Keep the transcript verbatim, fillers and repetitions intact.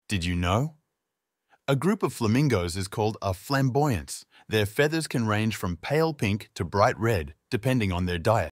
Did you know? A group of flamingos is called a flamboyance. Their feathers can range from pale pink to bright red, depending on their diet.